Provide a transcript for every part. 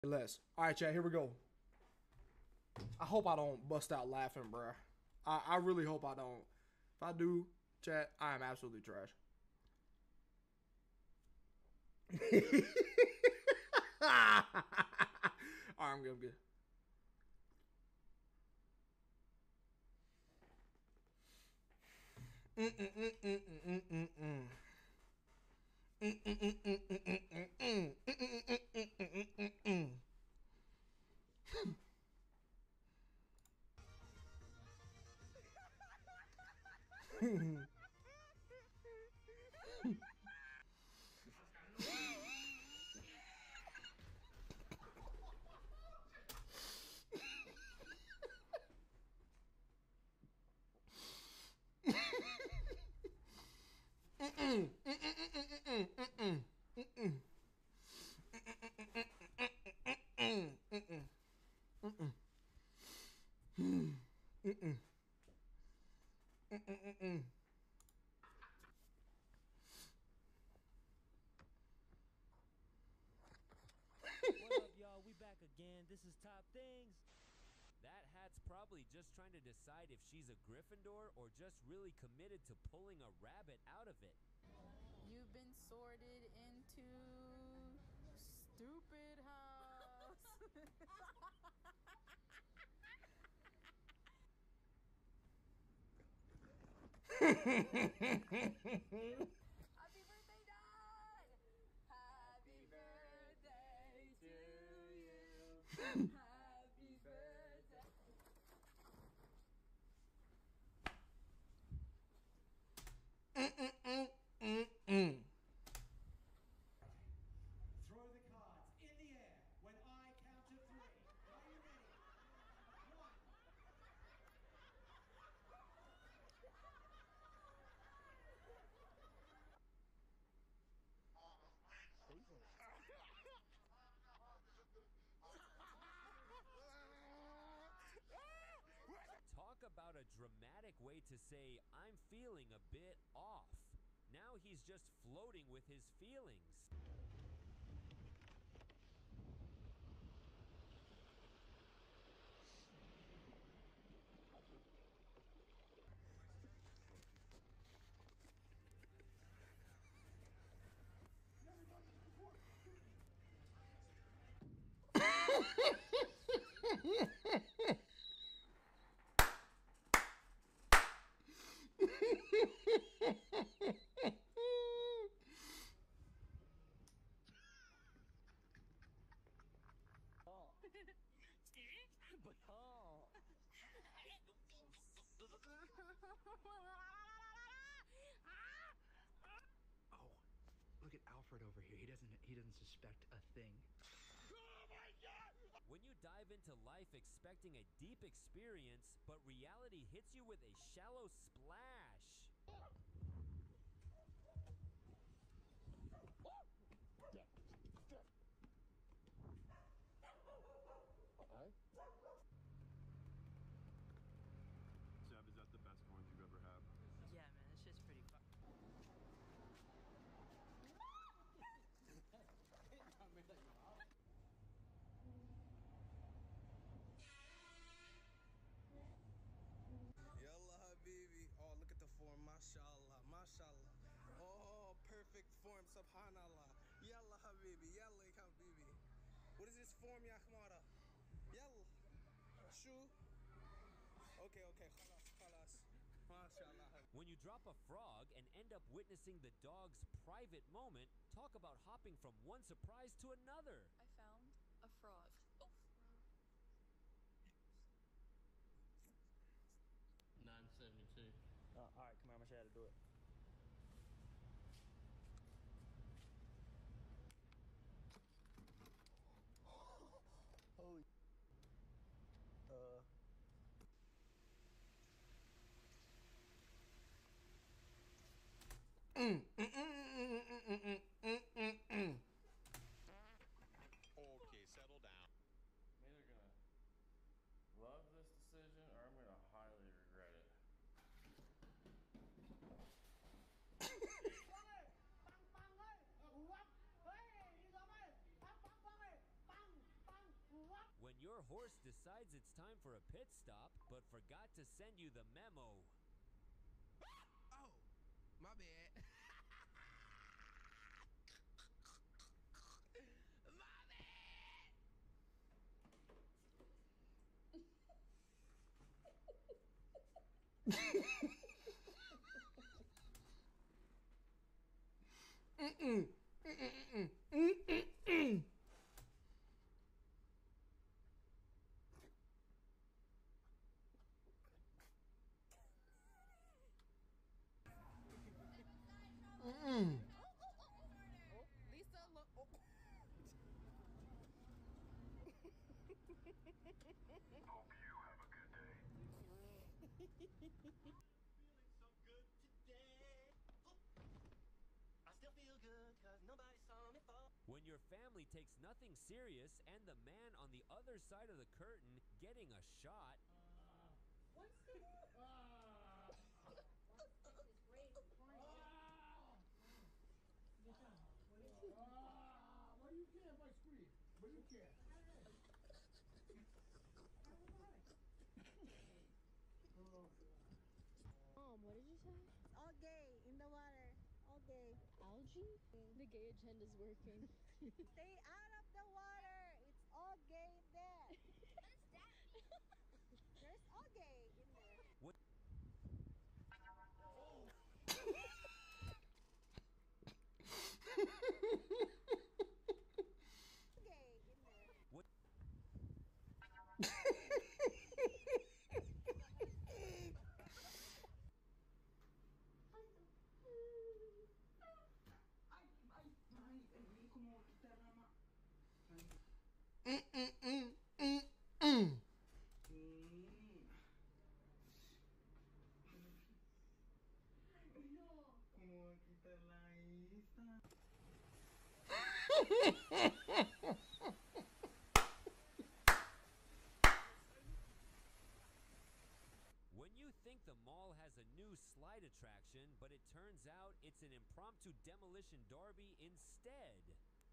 Less. All right, chat. Here we go. I hope I don't bust out laughing, bruh. I really hope I don't. If I do, chat, I am absolutely trash. All right, I'm good. I'm good. What up, y'all? We back again. This is Top Things. That hat's probably just trying to decide if she's a Gryffindor or just really committed to pulling a rabbit out of it. You've been sorted into stupid house. Happy birthday, Dad! Happy birthday to you. Happy birthday. Throw the cards in the air when I count to 3. Are you ready? 1. Talk about a dramatic way to say, I'm feeling a bit off. Now he's just floating with his feelings. Oh, look at Alfred over here. He doesn't suspect a thing. When you dive into life expecting a deep experience, but reality hits you with a shallow splash. Seb, is that the best orange you've ever had? Yeah, man, it's just pretty fun. Yalla Habibi. Oh, look at the form. Mashallah. Mashallah. Oh, perfect form. Subhanallah. Yalla Habibi. Yalla Habibi. What is this form, ya Khmara? Yalla. Shoo. Okay. Khalas. Mashallah. When you drop a frog and end up witnessing the dog's private moment, talk about hopping from one surprise to another. I found a frog. Oh. 972. All right, come on, I'm gonna show you how to do it. Holy. Okay, settle down. I'm either gonna love this decision or I'm gonna highly regret it. Your horse decides it's time for a pit stop, but forgot to send you the memo. Oh, my bad. My bad. Lisa, look. Oh. Feeling so good today. I still feel good cause nobody saw me fall. When your family takes nothing serious and the man on the other side of the curtain getting a shot. What's the What do you care if I scream? What do you care? Mom, what did you say? All gay in the water. All gay. Algae? The gay agenda's working. Stay out of the water. It's all gay in there. There's all gay in there. What? Gay in there. What? When you think the mall has a new slide attraction, but it turns out it's an impromptu demolition derby instead.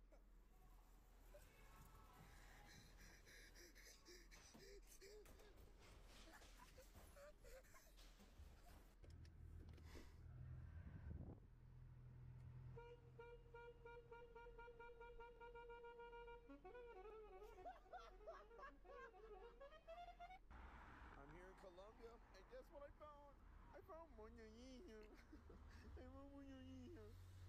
I'm here in Colombia, and guess what I found? I found moñoñinho. I found moñoñinho.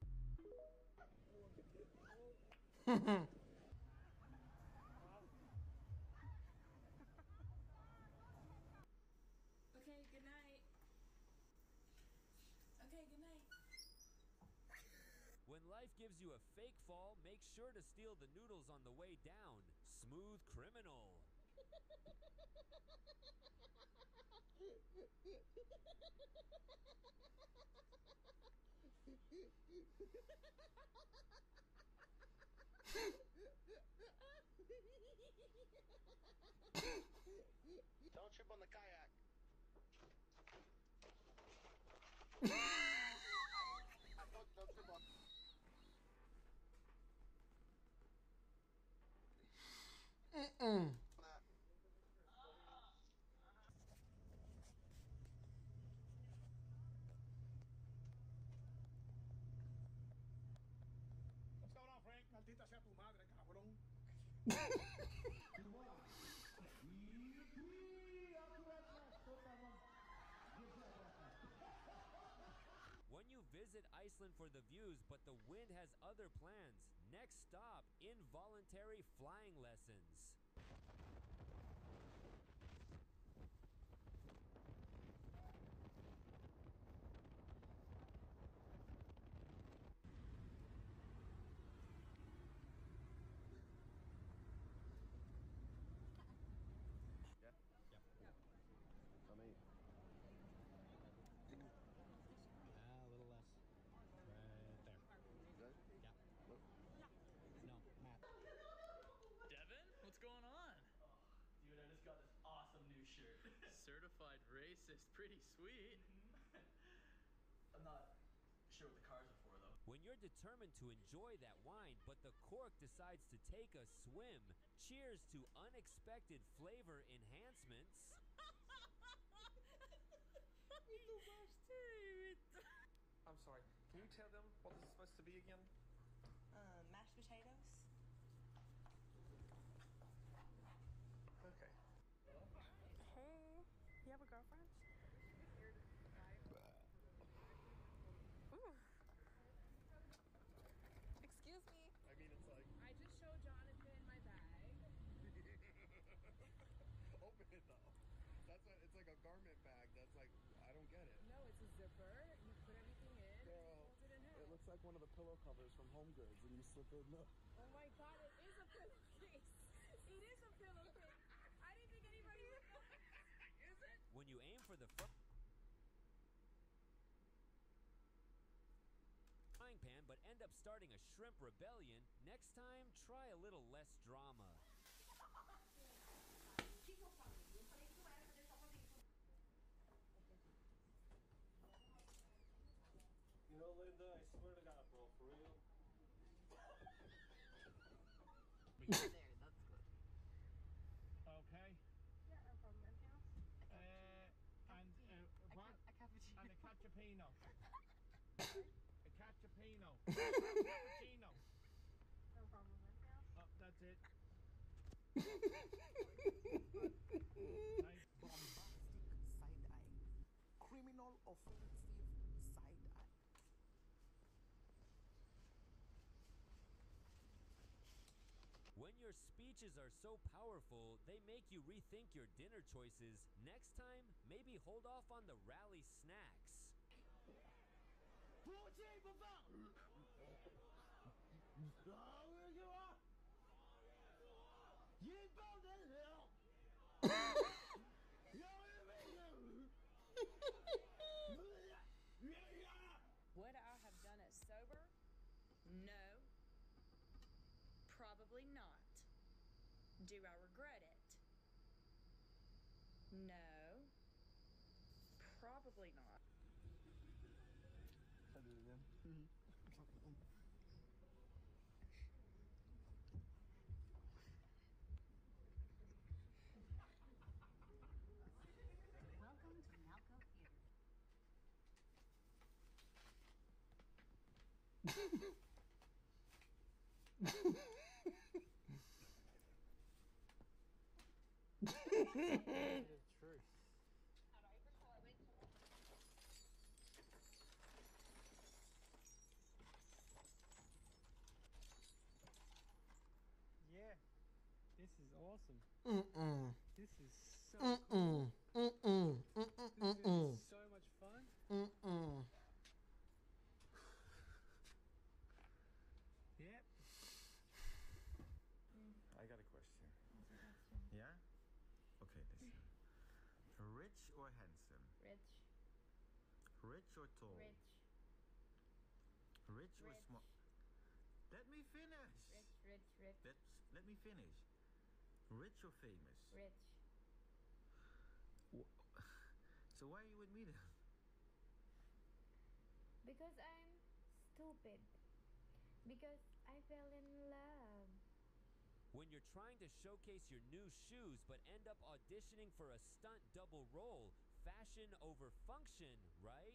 Okay, good night. Okay, good night. When life gives you a fake fall, make sure to steal the noodles on the way down. Smooth criminal. Don't trip on the kayak. Don't trip on. What's going on, Frank? Maldita sea tu madre, cabrón. When you visit Iceland for the views, but the wind has other plans. Next stop, involuntary flying lessons. A little less. Right there. Good? Yeah. Look. No, Matt. Devin, what's going on? Oh, dude, I just got this awesome new shirt. Certified racist, pretty sweet. I'm not sure what the cars are for, though. When you're You're determined to enjoy that wine, but the cork decides to take a swim. Cheers to unexpected flavor enhancements. I'm sorry, can you tell them what this is supposed to be again? Mashed potatoes. Okay. Hey, you have a girlfriend? Ooh. Excuse me. I mean, it's like. I just showed Jonathan my bag. Open it though. That's a, it's like a garment bag. That's like, I don't get it. No, it's a zipper. You put everything in. Girl, Hold it in half. it looks like one of the pillow covers from Home Goods, and you slip in the. Oh my God! It is a pillowcase. It is a pillowcase. I didn't think anybody would know. Is it? When you aim for the frying pan but end up starting a shrimp rebellion, next time try a little less drama. You know, Linda, I swear to God, bro, for real. There, that's good. Okay. Yeah, I'm from my house. And what? A cappuccino. And a cappuccino. A cappuccino. Cappuccino. I'm from my house. Oh, that's it. Nice. Bombastic side-eye. Criminal offensive side-eye. When your speeches are so powerful, they make you rethink your dinner choices. Next time, maybe hold off on the rally snacks. Would I have done it sober? No. Probably not. Do I regret it? No. Probably not. I did it again. Welcome to Malco Theater. Truth. Yeah, this is awesome. This is so cool. This is so much fun. Yep. I got a question. Yeah? Okay, listen. Rich or handsome? Rich. Rich or tall? Rich. Rich or Rich. small? Let me finish. Rich. Let me finish. Rich or famous? Rich. So why are you with me then? Because I'm stupid. Because I fell in love. When you're trying to showcase your new shoes but end up auditioning for a stunt double role, fashion over function, right?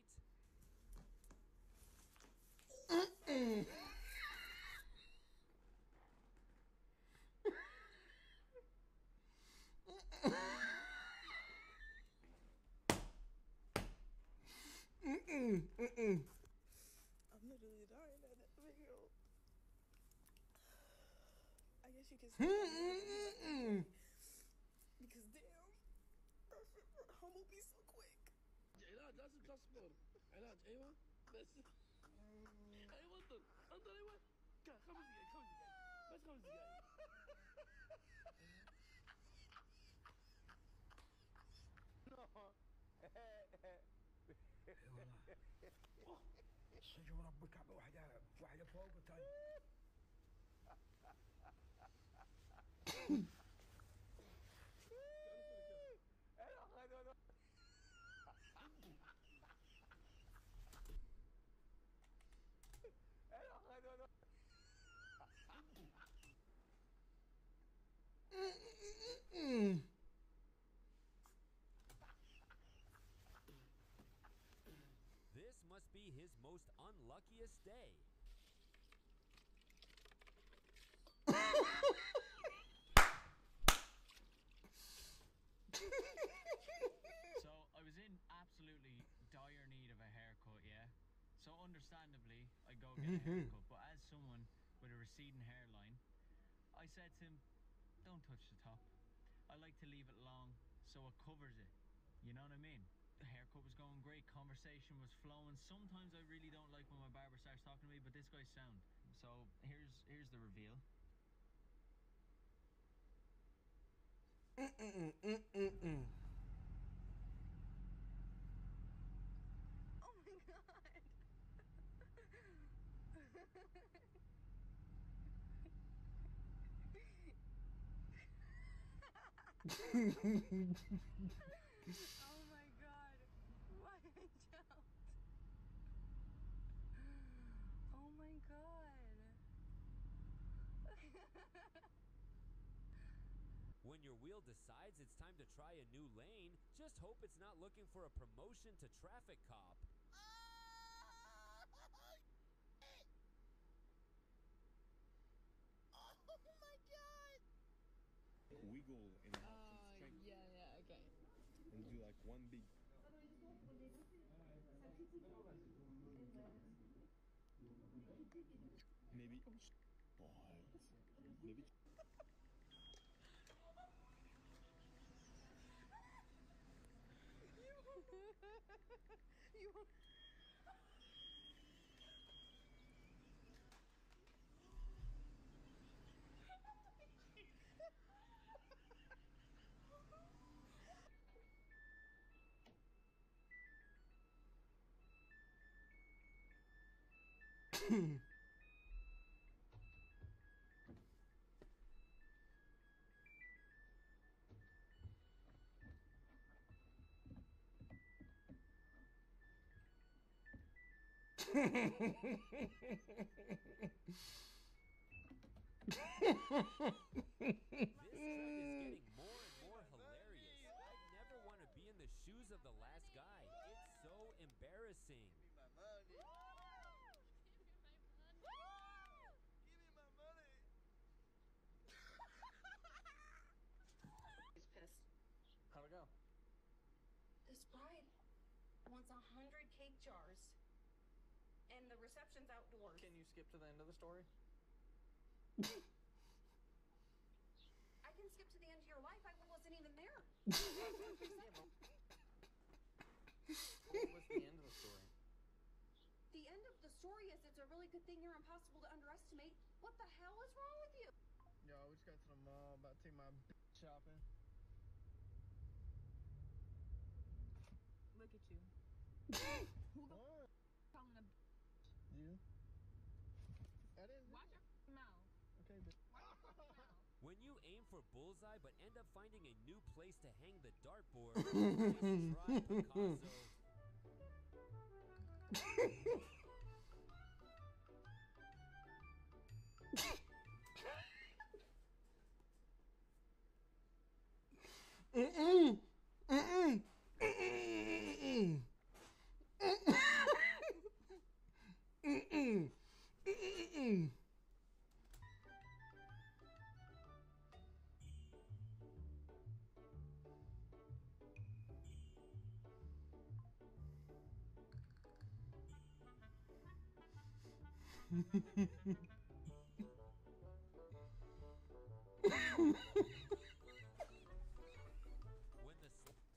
I'm literally dying at that video. I guess you can say that. Because damn, that shit humbled me so quick. Elad, lass uns das bauen. Elad, eyvah. Eyvah dur. Andan eyvah. Gel, come here, come here. Let's come here. شجوا ربك واحدة فوق والثانية. be his most unluckiest day. So I was in absolutely dire need of a haircut, yeah? So understandably, I go get a haircut, but as someone with a receding hairline, I said to him, don't touch the top. I like to leave it long so it covers it. You know what I mean? The haircut was going great, conversation was flowing. Sometimes I really don't like when my barber starts talking to me, but this guy's sound. So here's the reveal. Oh my god. Oh my god. Why I jumped. Oh my god. When your wheel decides it's time to try a new lane, just hope it's not looking for a promotion to traffic cop. Oh my god! Wiggle in strength. Yeah, okay. And do like one big. Maybe. Maybe. You This trend is getting more and more hilarious. I'd never want to be in the shoes of the last guy. It's so embarrassing. My money. He's pissed. How'd it go? This bride wants 100 cake jars. And the reception's outdoors. Can you skip to the end of the story? I can skip to the end of your life. I wasn't even there. What was the end of the story? The end of the story is it's a really good thing you're impossible to underestimate. What the hell is wrong with you? Yo, we just got to the mall, about to take my bitch shopping. Look at you. Who the What? calling a You? That is Watch it. your mouth. Okay, bitch. When you aim for bullseye but end up finding a new place to hang the dartboard, nice try, Picasso. When the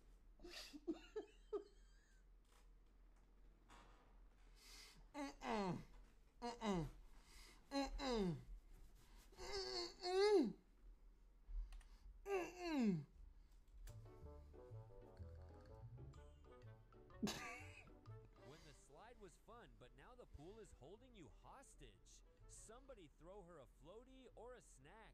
When the slide was fun, but now the pool is holding you hostage. Somebody throw her a floaty or a snack.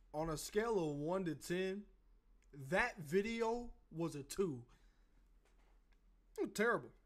on a scale of 1 to 10, that video was a 2. Terrible.